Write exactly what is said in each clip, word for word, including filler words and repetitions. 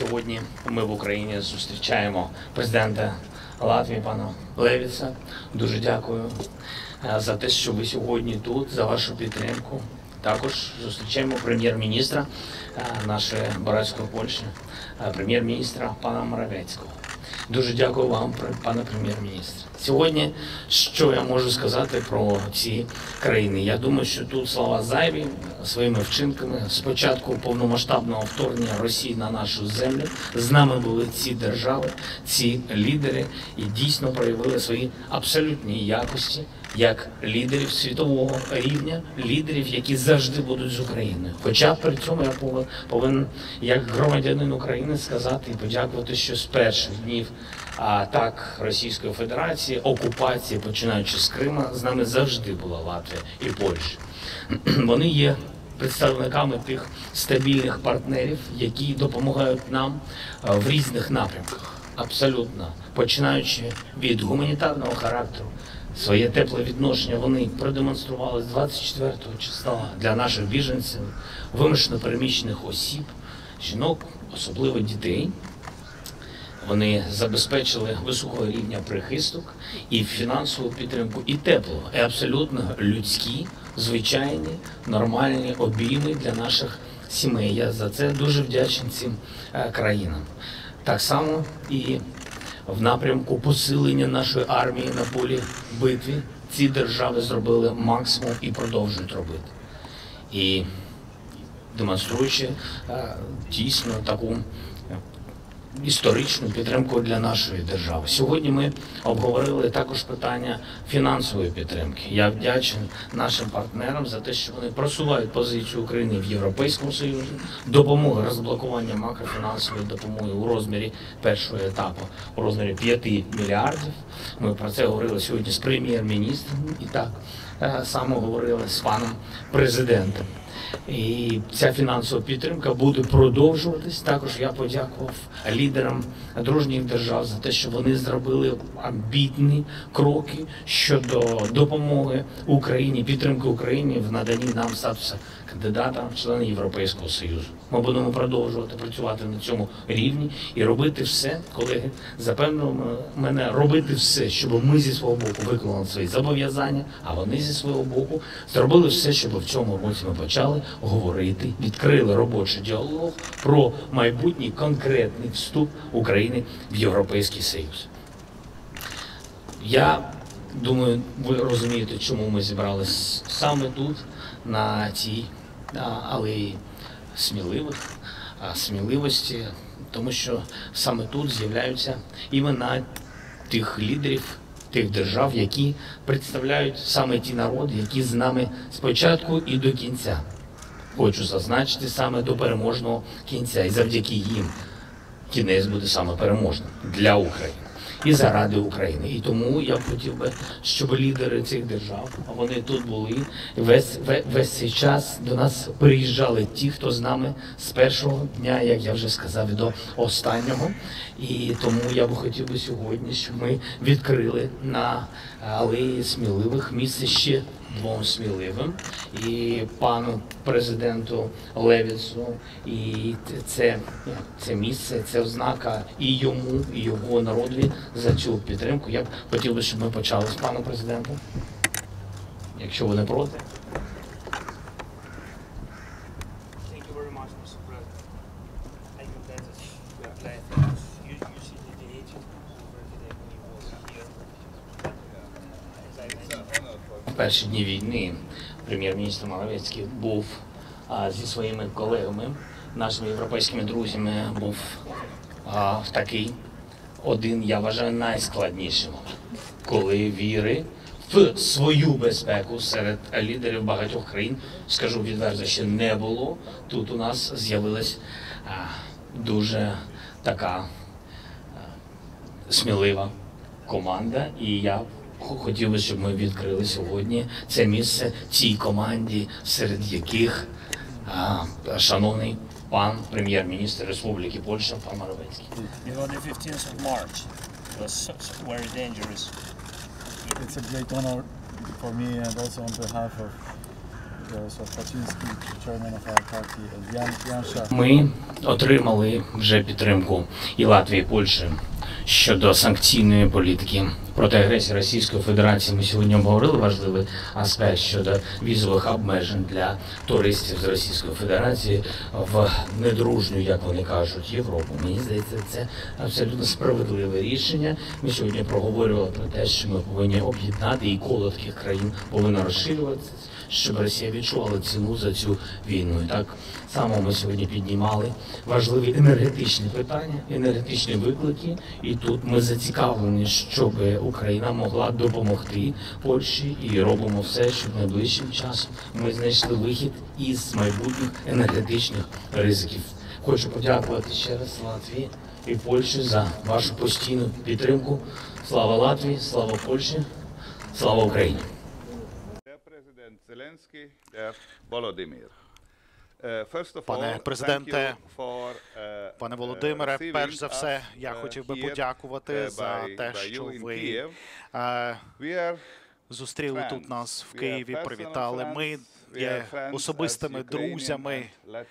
Сьогодні ми в Україні зустрічаємо президента Латвії, пана Левіса. Дуже дякую за те, що ви сьогодні тут, за вашу підтримку. Також зустрічаємо прем'єр-міністра нашої братської Польщі, прем'єр-міністра пана Моровецького. Дуже дякую вам, пане прем'єр-міністр. Сьогодні, що я можу сказати про ці країни? Я думаю, що тут слова зайві своїми вчинками. Спочатку повномасштабного вторгнення Росії на нашу землю з нами були ці держави, ці лідери і дійсно проявили свої абсолютні якості як лідерів світового рівня, лідерів, які завжди будуть з Україною. Хоча при цьому я повинен, як громадянин України, сказати і подякувати, що з перших днів атак Російської Федерації, окупації, починаючи з Криму, з нами завжди була Латвія і Польща. Вони є представниками тих стабільних партнерів, які допомагають нам в різних напрямках. Абсолютно. Починаючи від гуманітарного характеру, своє тепле відношення вони продемонстрували з двадцять четвертого числа для наших біженців, вимушено переміщених осіб, жінок, особливо дітей. Вони забезпечили високого рівня прихисток і фінансову підтримку, і тепло, і абсолютно людські, звичайні, нормальні обійми для наших сімей. Я за це дуже вдячний цим країнам. Так само і в напрямку посилення нашої армії на полі битви ці держави зробили максимум і продовжують робити. І демонструючи дійсно таку історичну підтримку для нашої держави. Сьогодні ми обговорили також питання фінансової підтримки. Я вдячний нашим партнерам за те, що вони просувають позицію України в Європейському Союзі, допомоги розблокування макрофінансової допомоги у розмірі першого етапу, у розмірі п'яти мільярдів. Ми про це говорили сьогодні з прем'єр-міністром і так само говорили з паном президентом. І ця фінансова підтримка буде продовжуватись. Також я подякував лідерам дружніх держав за те, що вони зробили амбітні кроки щодо допомоги Україні, підтримки Україні в наданні нам статусу кандидата в члени Європейського Союзу. Ми будемо продовжувати працювати на цьому рівні і робити все, колеги, запевнили мене, робити все, щоб ми зі свого боку виконали свої зобов'язання, а вони зі свого боку зробили все, щоб в цьому році ми почали говорити, відкрили робочий діалог про майбутній конкретний вступ України в Європейський Союз. Я думаю, ви розумієте, чому ми зібрались саме тут, на цій алеї сміливих, сміливості, тому що саме тут з'являються імена тих лідерів, тих держав, які представляють саме ті народи, які з нами спочатку і до кінця. Хочу зазначити, саме до переможного кінця. І завдяки їм кінець буде саме переможним для України і заради України. І тому я б хотів би, щоб лідери цих держав, вони тут були, весь, весь цей час до нас приїжджали ті, хто з нами з першого дня, як я вже сказав, до останнього. І тому я б хотів би сьогодні, щоб ми відкрили на алеї сміливих місце ще двом сміливим, і пану президенту Левісу, і це, це місце, це ознака і йому, і його народові за цю підтримку. Я б хотів би, щоб ми почали з паном президентом, якщо ви не проти. В перші дні війни прем'єр-міністр Моровецький був а, зі своїми колегами, нашими європейськими друзями, був а, в такий один, я вважаю, найскладніший момент, коли віри в свою безпеку серед лідерів багатьох країн, скажу відверто, ще не було. Тут у нас з'явилась дуже така а, смілива команда, і я хотів би, щоб ми відкрили сьогодні це місце цій команді, серед яких а, шановний пан прем'єр-міністр Республіки Польща, пан Моровецький. You know, the fifteenth of March was so, so very dangerous. It's a great honor for me and also on behalf of Jarosław Kaczyński, chairman of our party, and Jan, Jansza. Ми отримали вже підтримку і Латвії, і Польщі щодо санкційної політики проти агресії Російської Федерації. Ми сьогодні обговорили важливий аспект щодо візових обмежень для туристів з Російської Федерації в недружню, як вони кажуть, Європу. Мені здається, це абсолютно справедливе рішення. Ми сьогодні проговорювали про те, що ми повинні об'єднати і коло таких країн повинно розширюватися, щоб Росія відчувала ціну за цю війну. І так само ми сьогодні піднімали важливі енергетичні питання, енергетичні виклики. І тут ми зацікавлені, щоб Україна могла допомогти Польщі, і робимо все, щоб найближчим часом ми знайшли вихід із майбутніх енергетичних ризиків. Хочу подякувати ще раз Латвії і Польщі за вашу постійну підтримку. Слава Латвії, слава Польщі, слава Україні! Президент Зеленський, Володимир. Пане президенте, пане Володимире, перш за все, я хотів би подякувати за те, що ви е, зустріли тут нас в Києві, привітали. Ми є особистими друзями,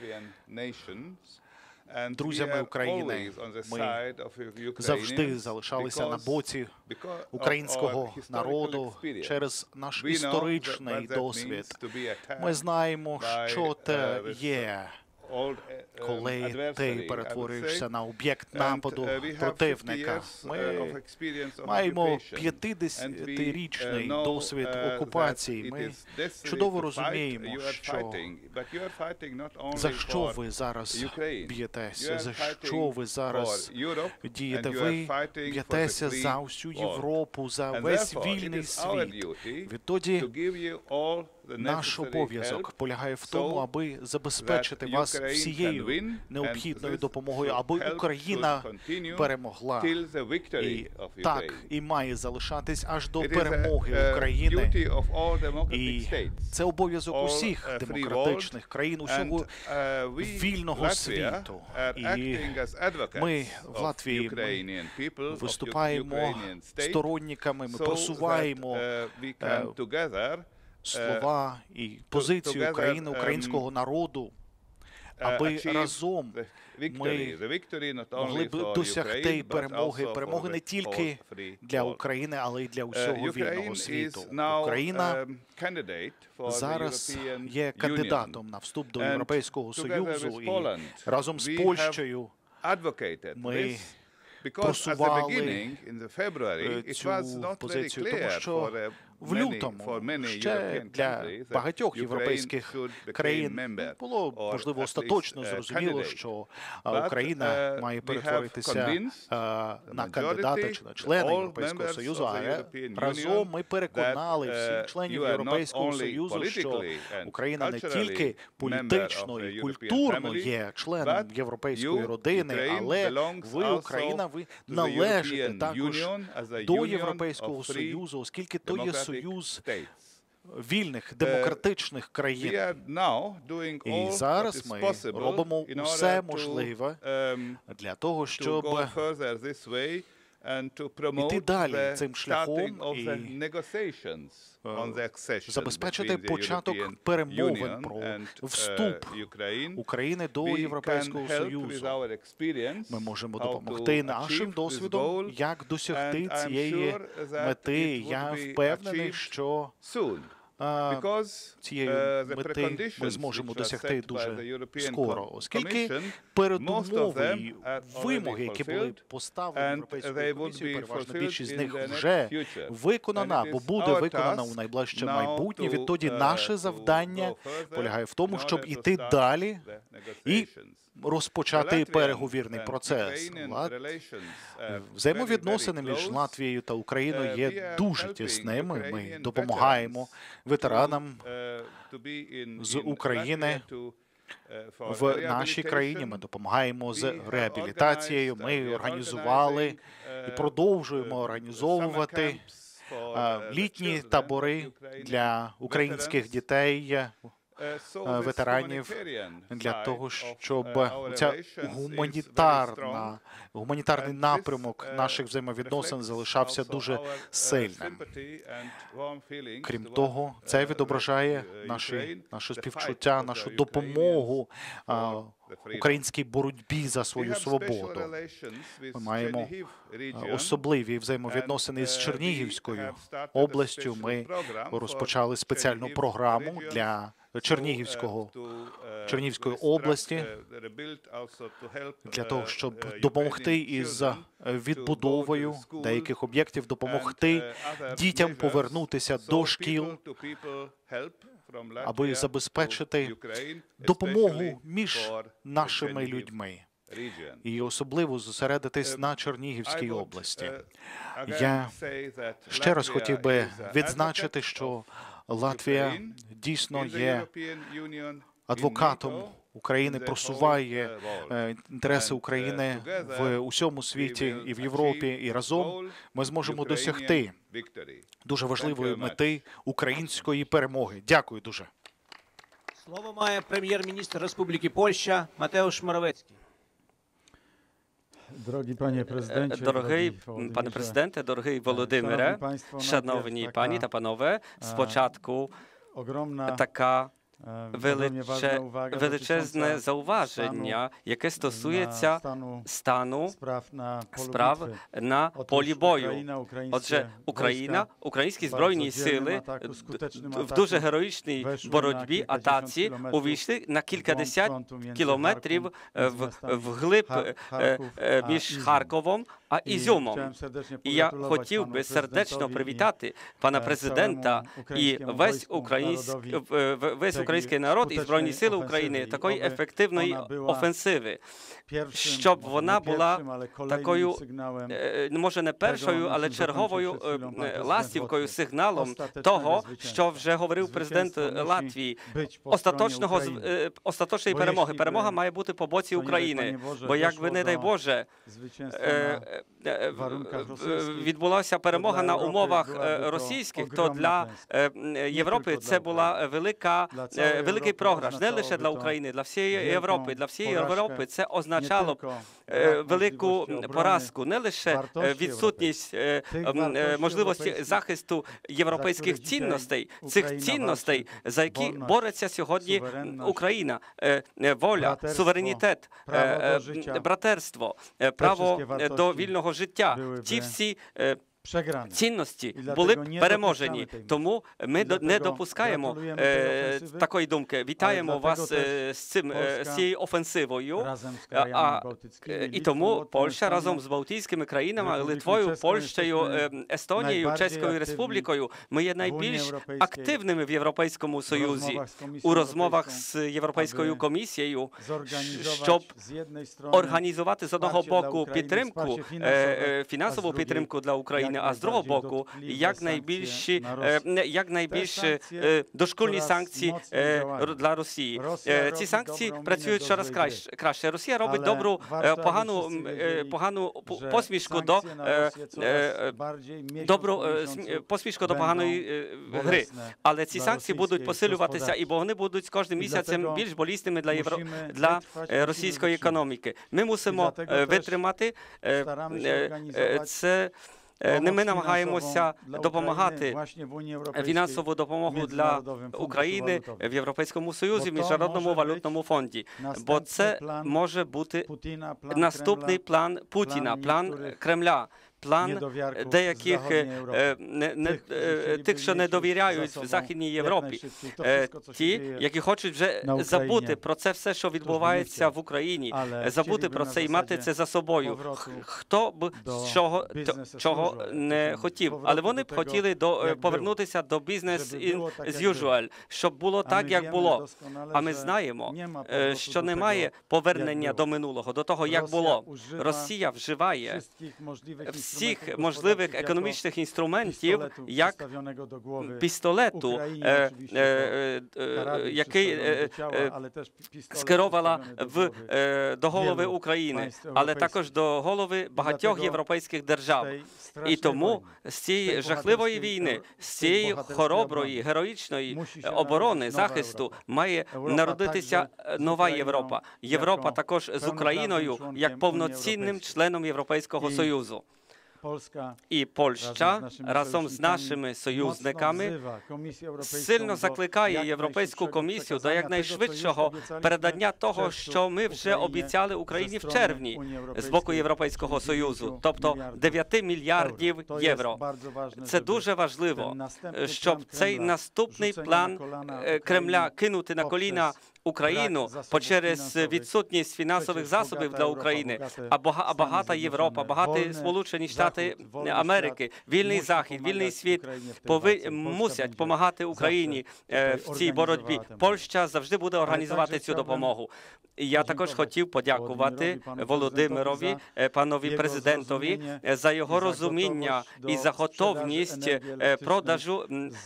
друзями України. Ми завжди залишалися на боці українського народу через наш історичний досвід. Ми знаємо, що це є, коли ти перетворюєшся на об'єкт нападу противника. Ми маємо п'ятдесятирічний досвід окупації. Ми чудово розуміємо, що за що ви зараз б'єтеся, за що ви зараз дієте. Ви б'єтеся за всю Європу, за весь вільний світ. Відтоді наш обов'язок полягає в тому, аби забезпечити вас всією необхідною допомогою, аби Україна перемогла. І так і має залишатись аж до перемоги України. І це обов'язок усіх демократичних країн, усього вільного світу. І ми в Латвії ми виступаємо сторонниками, ми просуваємо слова і позицію України, українського народу, аби разом ми могли б досягти перемоги, перемоги не тільки для України, але й для усього вільного світу. Україна зараз є кандидатом на вступ до Європейського Союзу, і разом з Польщею ми просували цю позицію, тому що в лютому ще для багатьох європейських країн було, можливо, остаточно зрозуміло, що Україна має перетворитися на кандидата чи на члена Європейського Союзу, а разом ми переконали всіх членів Європейського Союзу, що Україна не тільки політично і культурно є членом європейської родини, але ви, Україна, ви належите також до Європейського Союзу, оскільки то є союз вільних, демократичних країн. І зараз ми робимо усе можливе для того, щоб іти далі цим шляхом і забезпечити початок перемовин про вступ України до Європейського Союзу. Ми можемо допомогти нашим досвідом, як досягти цієї мети. Я впевнений, що цієї мети ми зможемо досягти дуже скоро, оскільки передумови і вимоги, які були поставлені Європейською комісією, переважна більшість з них вже виконана, або буде виконана у найближче майбутнє. Відтоді наше завдання полягає в тому, щоб іти далі і розпочати переговірний процес. Взаємовідносини між Латвією та Україною є дуже тісними. Ми допомагаємо ветеранам з України в нашій країні. Ми допомагаємо з реабілітацією. Ми організували і продовжуємо організовувати літні табори для українських дітей ветеранів для того, щоб ця гуманітарна, гуманітарний напрямок наших взаємовідносин залишався дуже сильним. Крім того, це відображає наші, наше співчуття, нашу допомогу а, українській боротьбі за свою свободу. Ми маємо особливі взаємовідносини з Чернігівською областю. Ми розпочали спеціальну програму для Чернігівського, Чернігівської області для того, щоб допомогти із відбудовою деяких об'єктів, допомогти дітям повернутися до шкіл, аби забезпечити допомогу між нашими людьми і особливо зосередитись на Чернігівській області. Я ще раз хотів би відзначити, що Латвія дійсно є адвокатом України, просуває інтереси України в усьому світі і в Європі, і разом ми зможемо досягти дуже важливої мети української перемоги. Дякую дуже. Слово має прем'єр-міністр Республіки Польща Матеуш Моровецький. Дорогий пане президенте, Дорогий пане президенте, дорогий Володимире, шановні пані та панове, спочатку така величе, величезне зауваження, яке стосується стану справ на полі бою. Отже, Україна, українські збройні сили в дуже героїчній боротьбі, атаці увійшли на кількадесят кілометрів вглиб між Харковом а Ізюмом. І я хотів би сердечно привітати пана президента і весь український, весь український народ і Збройні Сили України такої ефективної офенсиви, щоб вона була такою, може не першою, але черговою ластівкою, сигналом того, що вже говорив президент Латвії, остаточного, остаточної перемоги. Перемога має бути по боці України, бо якби, не дай Боже, відбулася перемога на умовах російських, то для Європи це була велика, великий програш, не лише для України, для всієї Європи. Для всієї Європи це означало б велику поразку, не лише відсутність можливості захисту європейських цінностей, цих цінностей, за які бореться сьогодні Україна. Воля, суверенітет, братерство, право до вільного життя. Ті всі цінності були б переможені. Тому ми не допускаємо е, такої думки. Вітаємо вас е, з цим, е, з цією офенсивою. А, і тому Польща разом з Балтійськими країнами, Литвою, Польщею, е, Естонією, Чеською Республікою, ми є найбільш активними в Європейському Союзі у розмовах з Європейською комісією, щоб організувати з одного боку підтримку, е, фінансову підтримку для України, а з другого боку, якнайбільші, якнайбільш дошкульні санкції для Росії. Ці санкції працюють щораз краще. Росія робить добру, погану, погану посмішку до добру посмішку до поганої гри. Але ці санкції будуть посилюватися, і бо вони будуть з кожним місяцем більш болісними для євро... для російської економіки. Ми мусимо витримати це. Не ми намагаємося допомагати фінансову допомогу для України в Європейському Союзі, Міжнародному валютному фонді, бо це може бути наступний план Путіна, план Кремля. План деяких не, не, тих, що не довіряють в Західній Європі, ті, які хочуть вже забути про це все, що відбувається в Україні, забути про це і мати це за собою. Хто б чого, чого не хотів, але вони б хотіли до, повернутися до бізнес as usual, щоб було так, як було. А ми знаємо, що немає повернення до минулого, до того, як було. Росія вживає всіх можливих економічних інструментів, як пістолету, е, е, е, який е, е, скеровала в, е, до голови України, але також до голови багатьох європейських держав. І тому з цієї жахливої війни, з цієї хороброї, героїчної оборони, захисту має народитися нова Європа. Європа також з Україною як повноцінним членом Європейського Союзу. І Польща разом з нашими союзниками сильно закликає Європейську комісію до якнайшвидшого передання того, що ми вже обіцяли Україні в червні з боку Європейського Союзу, тобто дев'ять мільярдів євро. Це дуже важливо, щоб цей наступний план Кремля кинути на коліна Україну через відсутність фінансових засобів для України, а багата Європа, багаті Сполучені Штати Америки, вільний Захід, вільний світ пови... мусять допомагати Україні в цій боротьбі. Польща завжди буде організувати цю допомогу. Я також хотів подякувати Володимирові, панові президентові, за його розуміння і за готовність продажу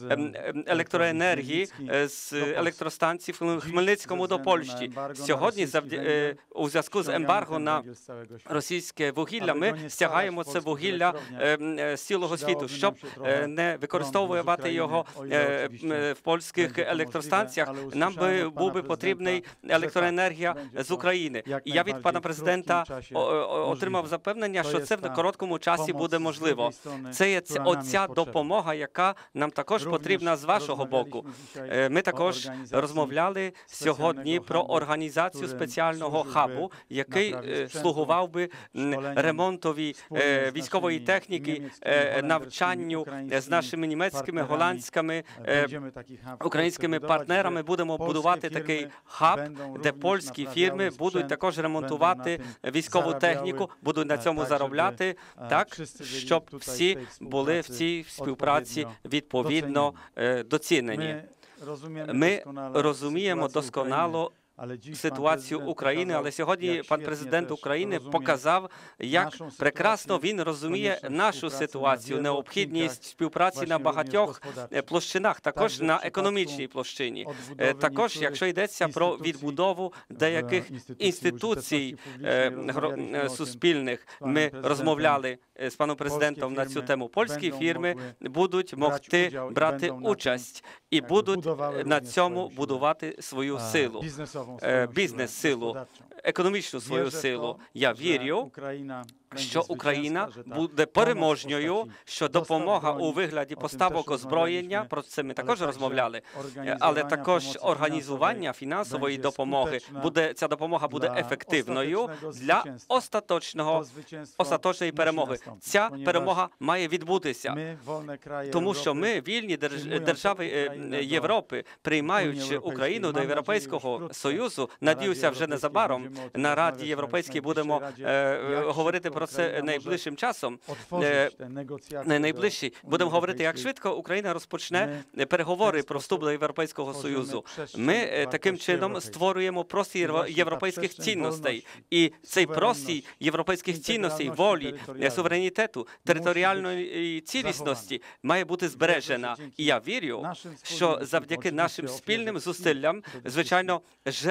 електроенергії з електростанцій в Хмельницькому до Польщі. Сьогодні, у зв'язку з ембарго на російське вугілля, ми стягаємо це вугілля з цілого світу, щоб не використовувати його в польських електростанціях. Нам би був би потрібний електроенергія з України. І я від пана президента отримав запевнення, що це в короткому часі буде можливо. Це є оця допомога, яка нам також потрібна з вашого боку. Ми також розмовляли сьогодні про організацію спеціального хабу, який слугував би ремонтові військової техніки, навчанню з нашими німецькими, голландськими, українськими партнерами. Будемо будувати такий хаб, де польські фірми будуть також ремонтувати військову техніку, будуть на цьому заробляти, так, щоб всі були в цій співпраці відповідно доцінені. Ми розуміємо досконало ситуацію України, але сьогодні пан президент України показав, як прекрасно він розуміє нашу ситуацію, необхідність співпраці на багатьох площинах, також на економічній площині. Також, якщо йдеться про відбудову деяких інституцій суспільних, ми розмовляли з паном президентом на цю тему. Польські фірми будуть могти брати участь і будуть на цьому будувати свою силу, бізнес-силу, економічну свою силу. Я вірю, що Україна буде переможною, що допомога у вигляді поставок озброєння, про це ми також розмовляли, але також організування фінансової допомоги, буде, ця допомога буде ефективною для остаточного, остаточної перемоги. Ця перемога має відбутися, тому що ми, вільні держави Європи, приймаючи Україну до Європейського Союзу, надіюся, вже незабаром на Раді Європейській будемо е, говорити про це найближчим часом. Е, найближчі будемо говорити, як швидко Україна розпочне переговори про вступ до Європейського Союзу. Ми е, таким чином створюємо простір європейських цінностей. І цей простір європейських цінностей, волі, суверенітету, територіальної цілісності має бути збережена. І я вірю, що завдяки нашим спільним зусиллям, звичайно,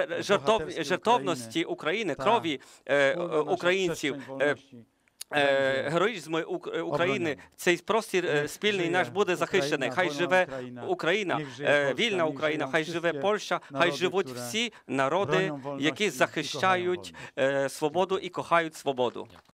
жертовності України, крові е, українців, е, героїзму України, цей простір спільний наш буде захищений. Хай живе Україна, вільна Україна, хай живе Польща, хай живуть всі народи, які захищають свободу і кохають свободу.